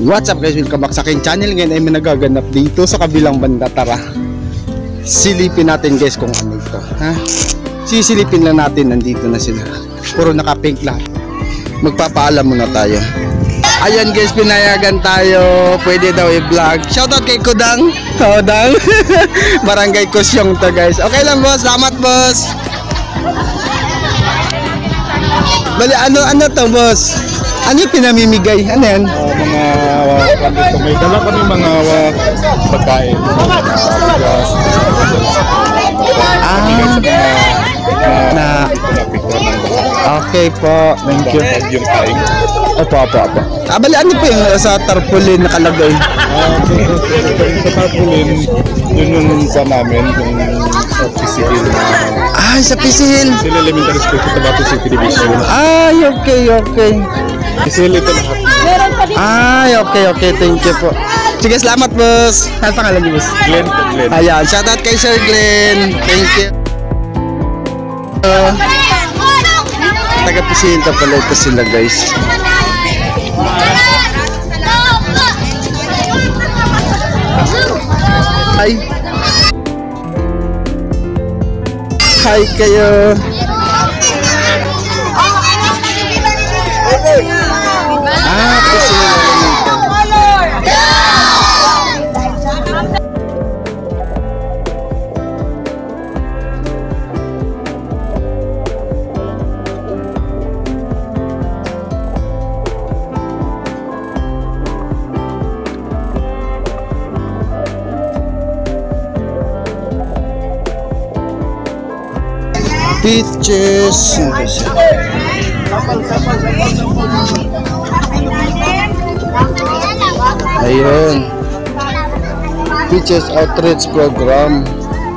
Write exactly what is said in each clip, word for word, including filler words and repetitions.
What's up guys, welcome back sa aking channel. Ngayon ay may nagaganap dito sa kabilang banda. Tara, silipin natin guys kung ano ito, ha? Sisilipin lang natin, nandito na sila. Puro naka-pink lahat. Magpapaalam muna tayo. Ayan guys, pinayagan tayo. Pwede daw i-vlog. Shoutout kay Kudang. Kudang. Barangay Kusyong to guys. Okay lang boss, salamat boss. Bali, ano ano to boss? Ano yung pinamimigay? Ano yan? Uh, mga uh, may dala kami mga uh, pagkain, mga bigas, ah, na okay po, thank you. Yung kain. Opo, opo, opo. Ah, bali, ano po yung sa tarpaulin nakalagay? Uh, sa tarpaulin, yun yung sa namin, yung sa Pisihil na... Ah, sa Pisihil. Pisihil Elementary School, Cotabato City Division. Ay, okay, okay. Pisihil ito lahat. Ay, okay, okay, thank you po. Sige, salamat boss. Ano pangalan niyo boss? Glenn, Glenn. Ayan, shoutout kay Sir Glenn. Thank you. Uh, Taga-Pisihil na pala ito sila guys. Hi. Hi kayo. Ah, Pisihil. Peaches. Ayun. Peaches Outreach Program.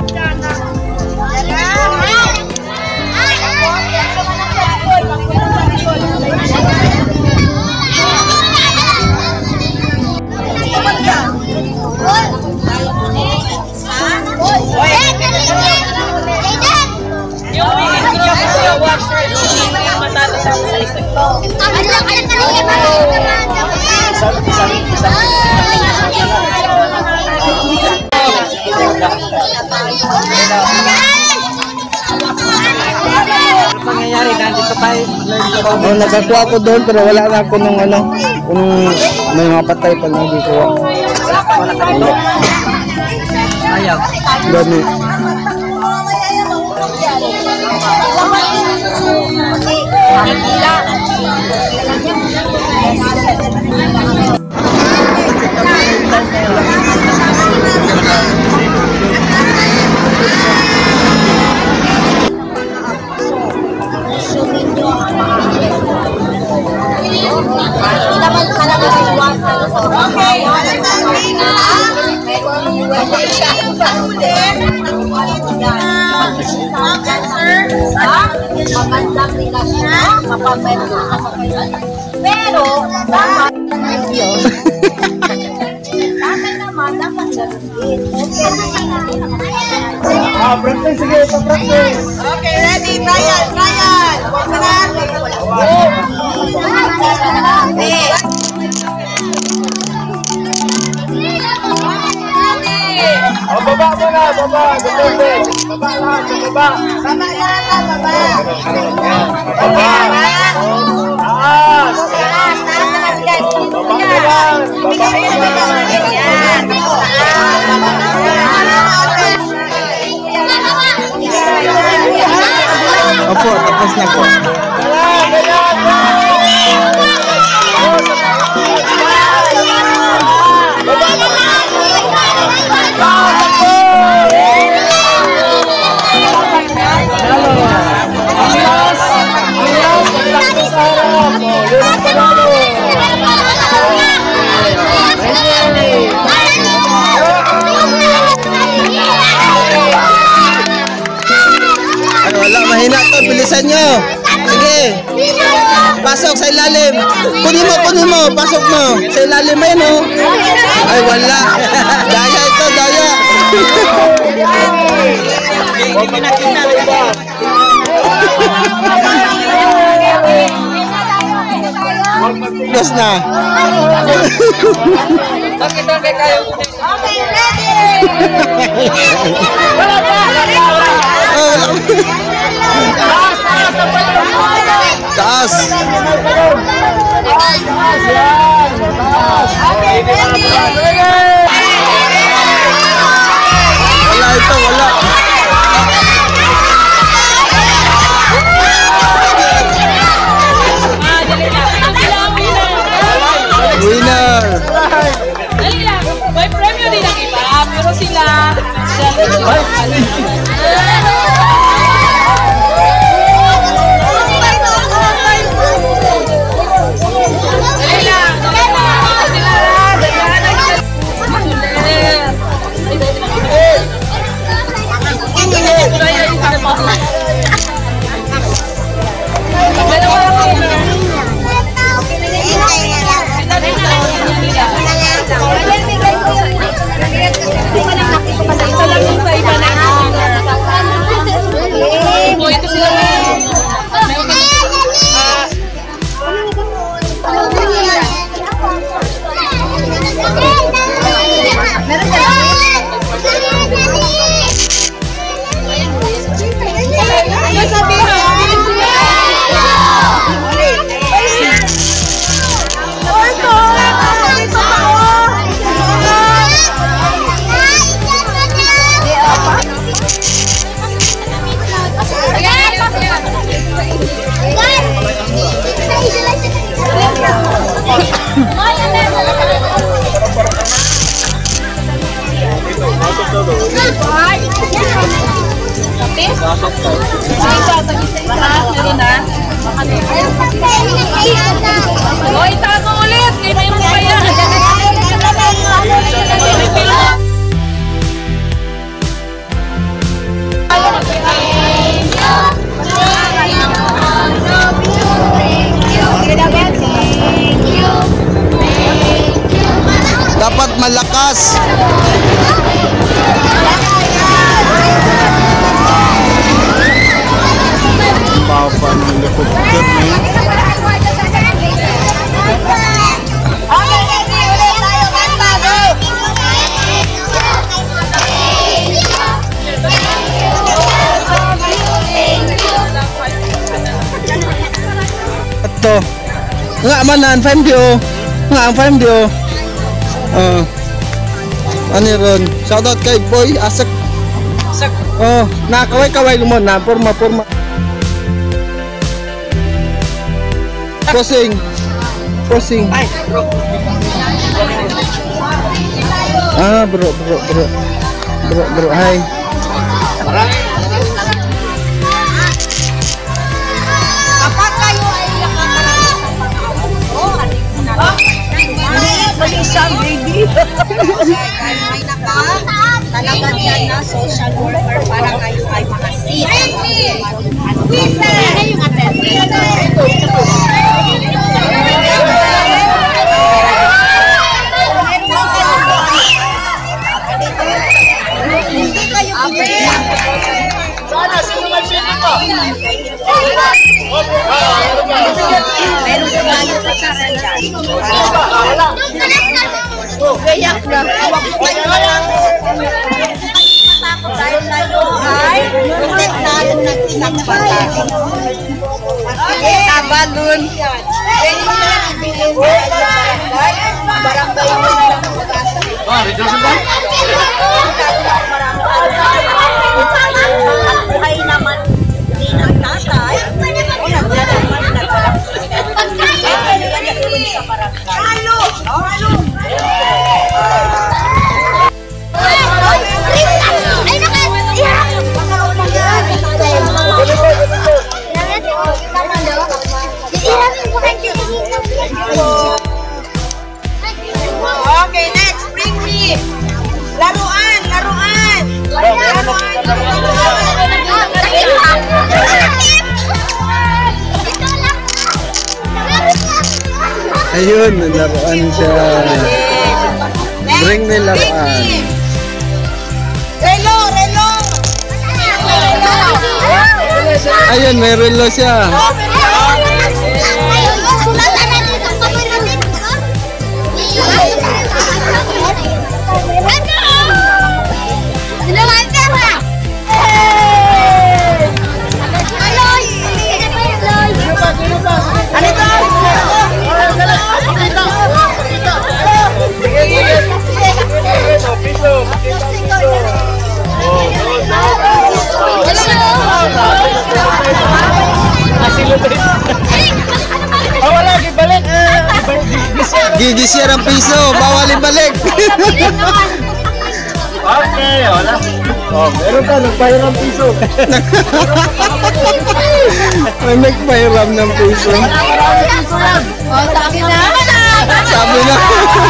Pangyayari nandito tayo. Oh, nagkakuha ko doon pero wala na ako nung ano, kung may mga patay pag nagkuha. Wala pa wala ka dito. Ayaw. Dami. Magandang relasyon, mapapayos ka sa kayo. Pero, dapat dapat naman, dapat gagawin. Ah, practice, sige, practice. Okay, ready, Brian, Brian. Huwag ka na. Oh, baba mo na, baba. Baba lahat, baba. Baba lahat, baba. Baba. Taas. Taas, taas naman sila. Baba na lang. Baba na lang. Yan. Opo, tapos na po. Wala, mahina to, bilisan nyo. Sige, pasok sa ilalim. Kunin mo, kunin mo, pasok mo. Sa ilalim ayun oh. Ay wala. Daya ito, daya. Last na. Bakit ang kayo? Okay, ready! Wala pa! Oh, taas. Wala ito, wala. Winner! Dali lang. May premyo din ang iba. Pero sila... Dali lang. Ito sila. O, itago ulit. Kaya may mga kaya. Dapat malakas. Papa ng helicopter na yun. Okay, ready! Ulit tayo, kanta, go! Ito. Nga man ang five D O. Nga ang five D O. Ah. Ano ron? Shoutout kay Boy Asak. Oh, nakaway-kaway mo na forma forma. Crossing. Crossing. Ah, bro, bro, bro. Bro, bro, hi. Kapag kayo ay nakakarami sa pag-isang baby. Ay naka, talaga dyan na social worker para kayo ay makasit. Ano yung attendance? Hindi kayo pinag- Sana, sino mag-sinin ko? Meron ko kayo sa saran dyan. Gayak na. Huwag mo kayo lang. Matakot dahil kayo ay protect na yung nagsinagpata. Sige, kabalun. Pwede mo na ibilin sa barangay. Barangay mo na lang mag-asa. Ah, reduction ba? At buhay naman din ang tatay. O nagdala naman nagdala. Pwede yan natulong sa barangay. Halo! Halo! Okay, next, bring me. Laruan, laruan. Ayun, laruan siya. Bring me laruan. Relo, relo. Ayun, may relo siya. Nangigis siya ng piso. Bawal ibalik. Okay, wala. Oh, meron ka, nagbayar ng piso. May nagpahiram ng piso. Oh, sabi na. Sabi na.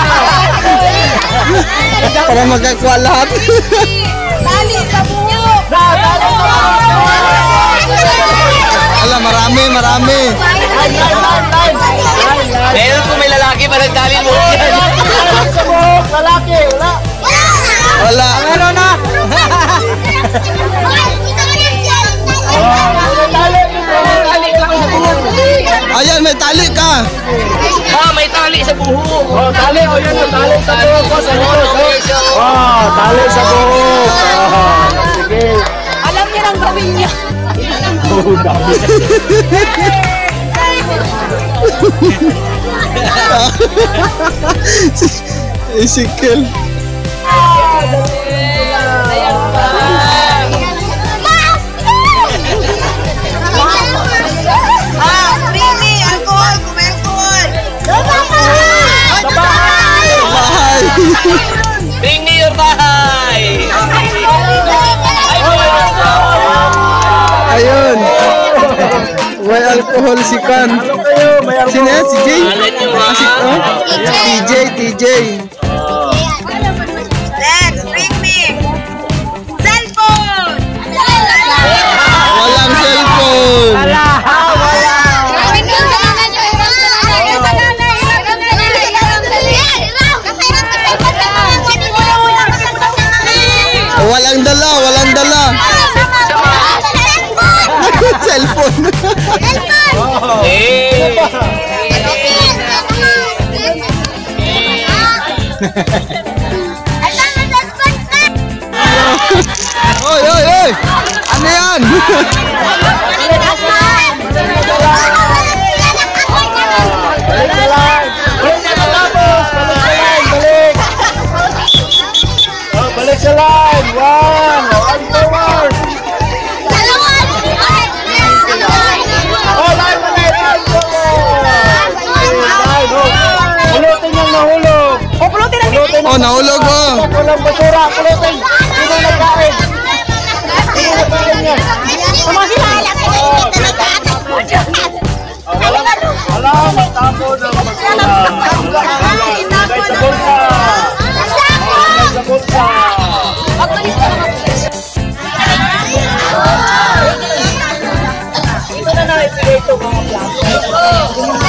Para magkakuha lahat. Tali sa buhok. Alam, marami, marami. Meron po may lalaki pa nagdali mo. Lalaki, wala. Wala. Meron na. Ayan, may tali ka. Ah, may tali sa buhok. Oh, tali, oh, yan, oh, tali sa buhok ko, sa likod. Oh, oh tali sa buhok. Oh, sige. Alam niya ang gawin niya. Oh, dami. Isikil. Ah, Rini, alcohol, kumalcohol. Bahay. Bring me your bahay. Ayun. May alcohol si Kan. Sino yan? Si Jay? Ah, si, oh? T J, T J. Next, bring me. Cellphone. Walang cellphone. Walang dala, walang dala. Cellphone. Eh. Oy, oy, oy. Ano yan? Balik sa line. Balik sa tapos. Balik sa line. Oh, balik sa line. One. One forward. Oh, line na line. Line forward. Line. Oh. Pulutin yung nahulog. O, pulutin ang Pulutin Oh, nahulog oh. Walang basura. Pulutin. Sino nagkain? Sino nagkain yan? Sama sila. Wala, magtapo ng basura. Ilagay sa bulsa. Ilagay sa bulsa. Ito na na-ibigay ito mga plastic.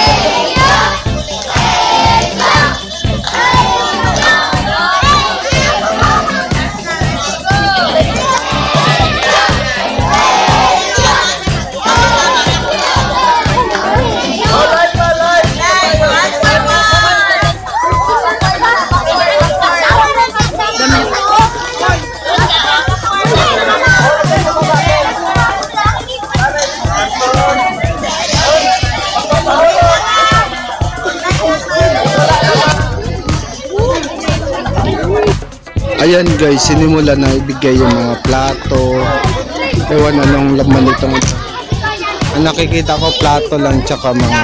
Ayan guys, sinimula na ibigay yung mga plato. Ewan anong laman nitong ito. Ang nakikita ko plato lang tsaka mga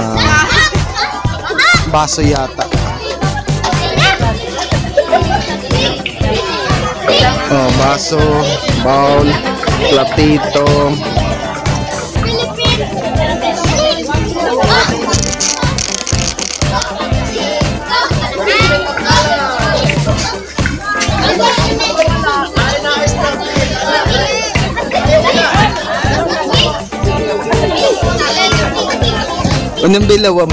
baso yata. Oh, baso, bowl, platito. Anong bilawam?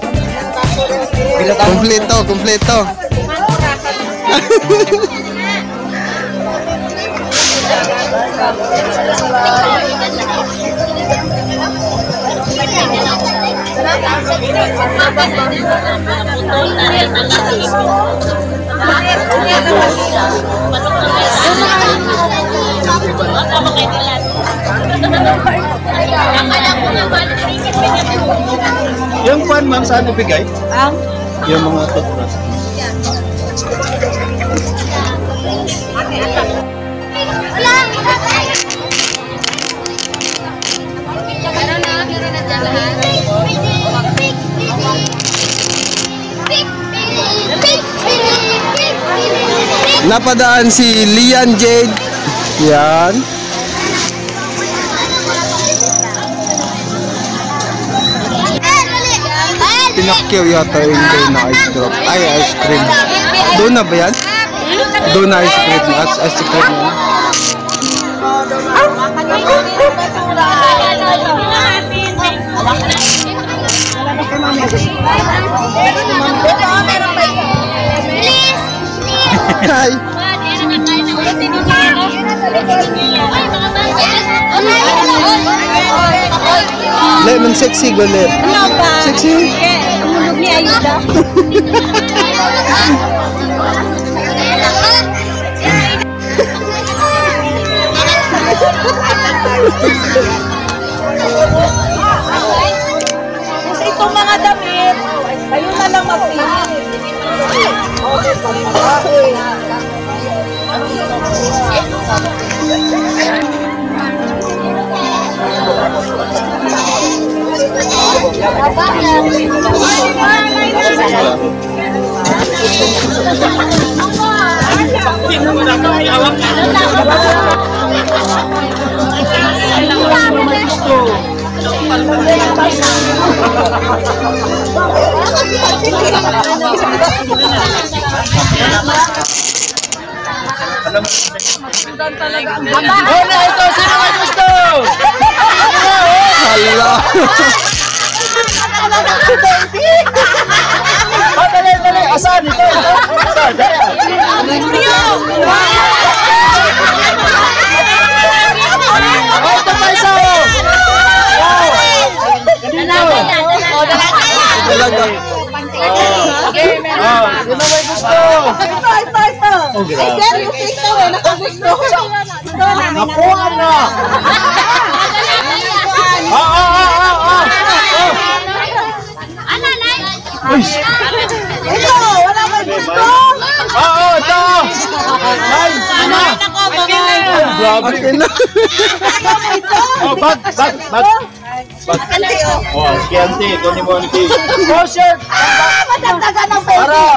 Kompleto, kompleto. Yung pan, ma'am, saan ibigay? Ang? Yung mga toothbrush. Meron na, meron na dyan lahat. napadaan si Lian Jade. Yan. Pinakyaw yata yung day na ice drop. Ay, ice cream. Doon na ba yan? Doon na ice cream. Ice, ice cream na. Hi. Lemon sexy gulit. Sexy. Tulog ni Ayuda. Kasi itong mga damit, kayo na lang magpili. Oh, na ito! Sino may gusto? Hala. Oh, dali, dali! Asan? Ito, ito! Ito, dali! Oh, ito pa isa! Wow! Talaga. Oh, sino may gusto? Ito, ito, ito. Oh, grabe. Ay, sir, yung ito eh, nakagusto. Nakuha na! Oh, oh, oh, oh, oh! Uy! Ito, wala may gusto. Oo, oh, ito! Ay, ano? Oh, grabe. Okay na. Oh, bag, bag, bag. Bag. Oh, si Auntie, ito ni Monty. Oh, shirt! Matagdagan ng pwede. Para!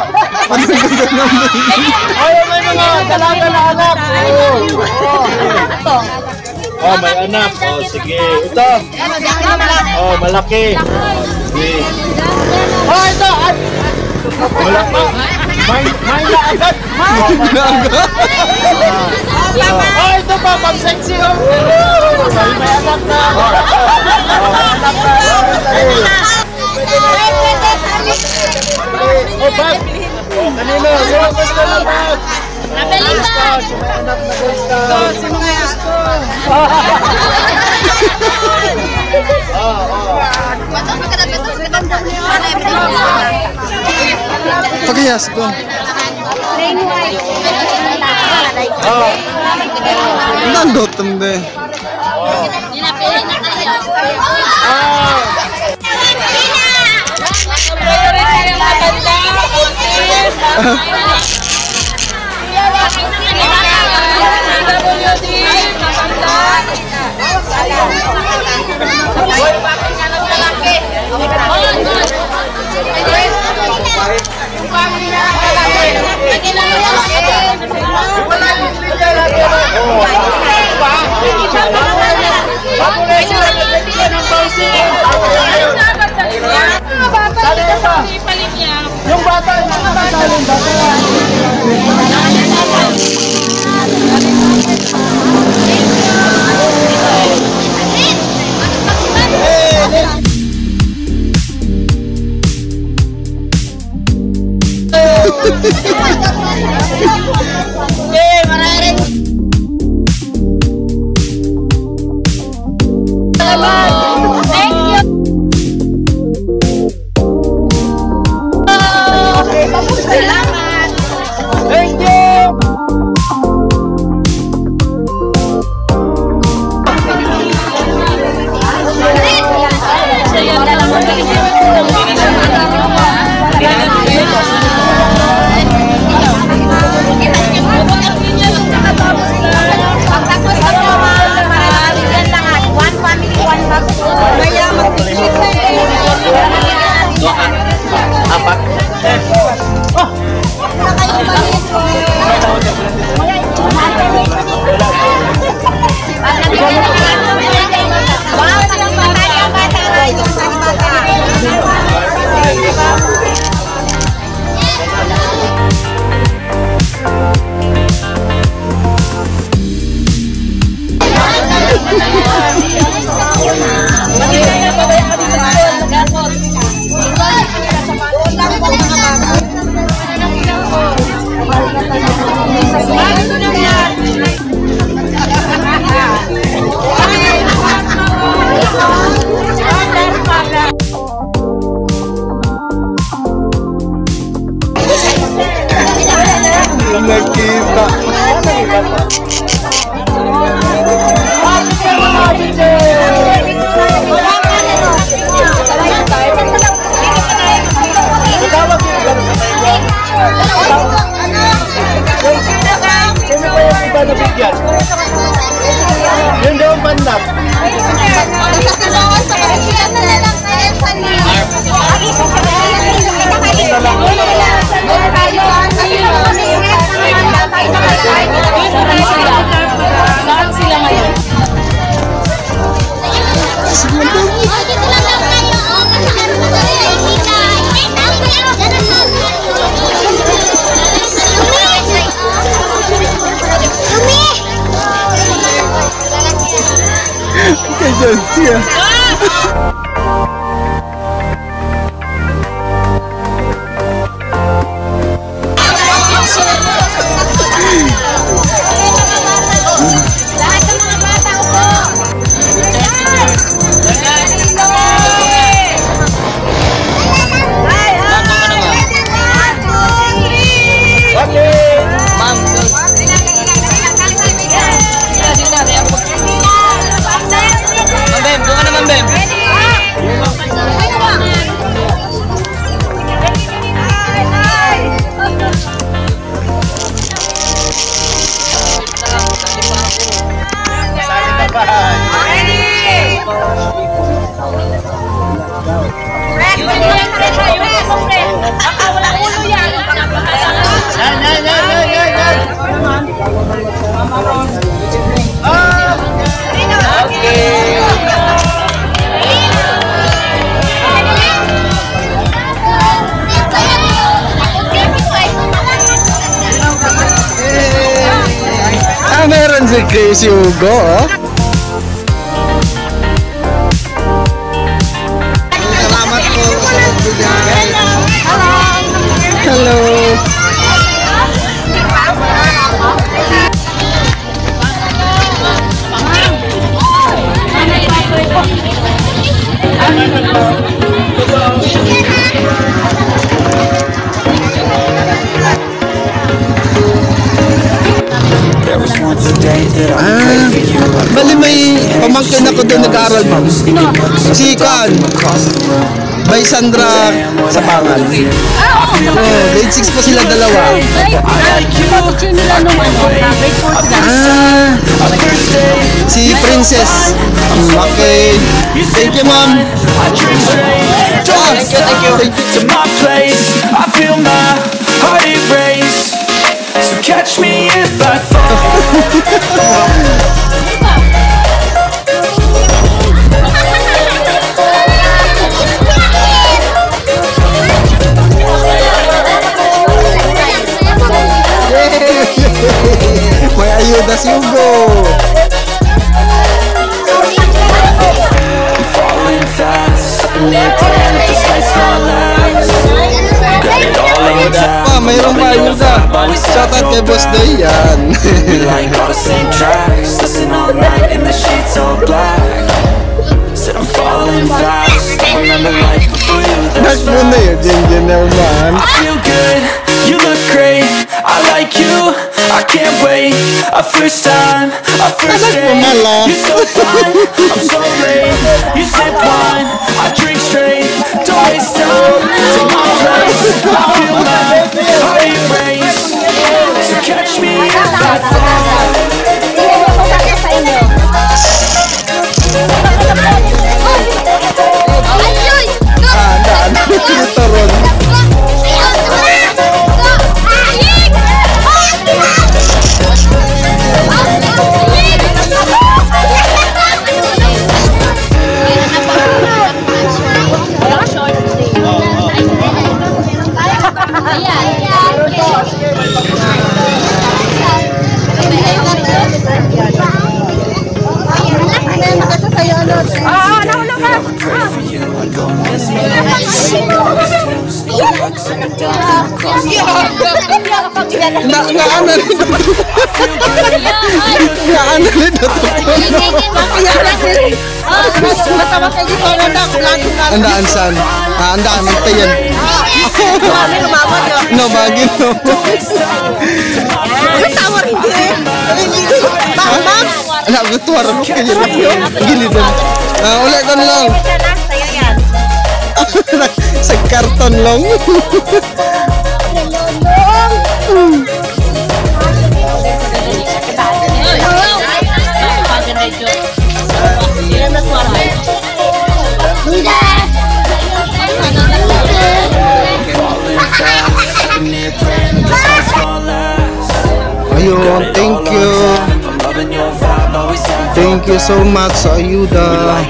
Oh, yung may mga dalaga na anak. Oh, oh. Oh, may anak. Oh, sige. Ito. Oh, malaki. Sige. Oh, ito! Ay! Malaki. May, may na agad. Oh, ito pa, pag sexy. Oh, may, may anak na. Oh, may anak na. Oh, bag. Oh, kanino? Yung gusto na bag. Girl Scout. May anak na Girl Scout. Oh, oh. Pagkayas ko. Oh. Nandotom de. Oh. Yung bata, nakakasalong bata. Thank you! One family, one bag Matawag yung gano'n sa tayo. Sino ba yung iba na bigyan? Yun daw ang bandap. Saan sila ngayon? Kaya siya. Lahat ng mga bata ko. Okay. Ma'am, Bem, doon ka naman, Bem. Yan, yan, yan, yan, yan, yan. Okay. Ah, meron si Chris Hugo, oh. Salamat po sa pagbigay. Hello. Ah, bali may pamangkin ako doon nag-aaral, ma'am. Si Kan, by Sandra Sabangan. Oh, grade six pa sila dalawa. Ah, si Princess. Okay. Thank you, ma'am. Thank you, thank you. To my place, I feel my heart erase. So catch me if I fall. May ayuda si Hugo. I'm falling fast, looking at the lights don't last. Got it all laid out. Pa, mayroong pa ayuda. Shoutout kay Boss Dayan. We like all the same tracks, listen all night and the sheets all black. Said I'm falling fast, don't remember life before you, that's Back mo na yun, Jen Jen naman. I feel good, you look great, I like you, I can't wait. A first time, a first Anak mo date. mala. You're so fine, I'm so late. You sip wine, I drink straight. Don't waste time, take my place. I feel my heart erase. So catch me if I fall. Ah, daan. Ito ron. Ah, nahulog ka! Pray for you, I'd go and miss me. Na, naana rin ito. Naana rin ito. Andaan saan? Ah, andaan. Magtayan. No, bagay no. Anak ko tuwa rin ko yun. Gilid na. Ah, ulit ko lang. Sa'yo yan. Sa karton lang. Ayun, thank you. Thank you so much sa ayuda.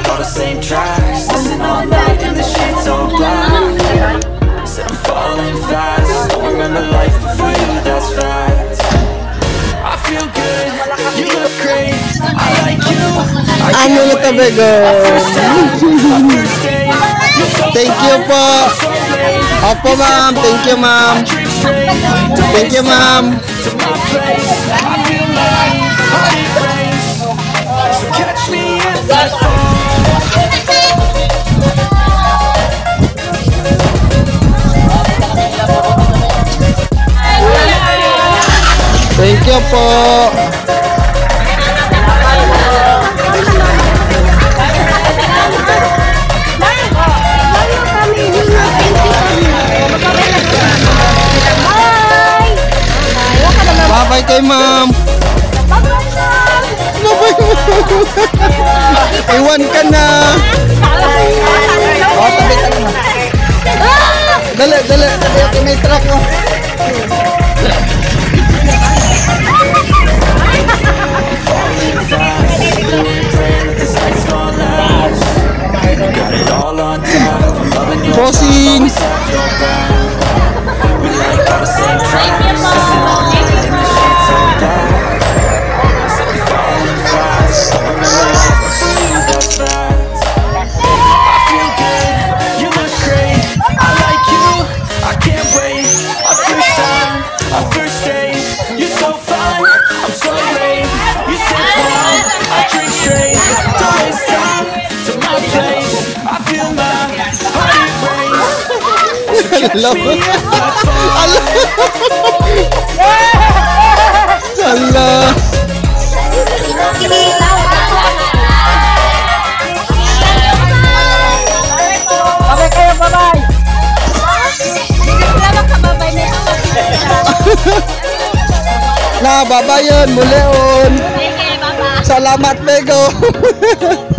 Ano na tabigo? Thank you po. Opo ma'am, thank you ma'am. Thank you ma'am. Thank you po. Bye-bye kay ma'am. Iwan ka na. Oh, tabi ka na. Dali, dali. Dali ako may truck mo. Bossing. Hello. Hello. Okay kayo, bye-bye. Na, babayon, muleon. Salamat, Bego.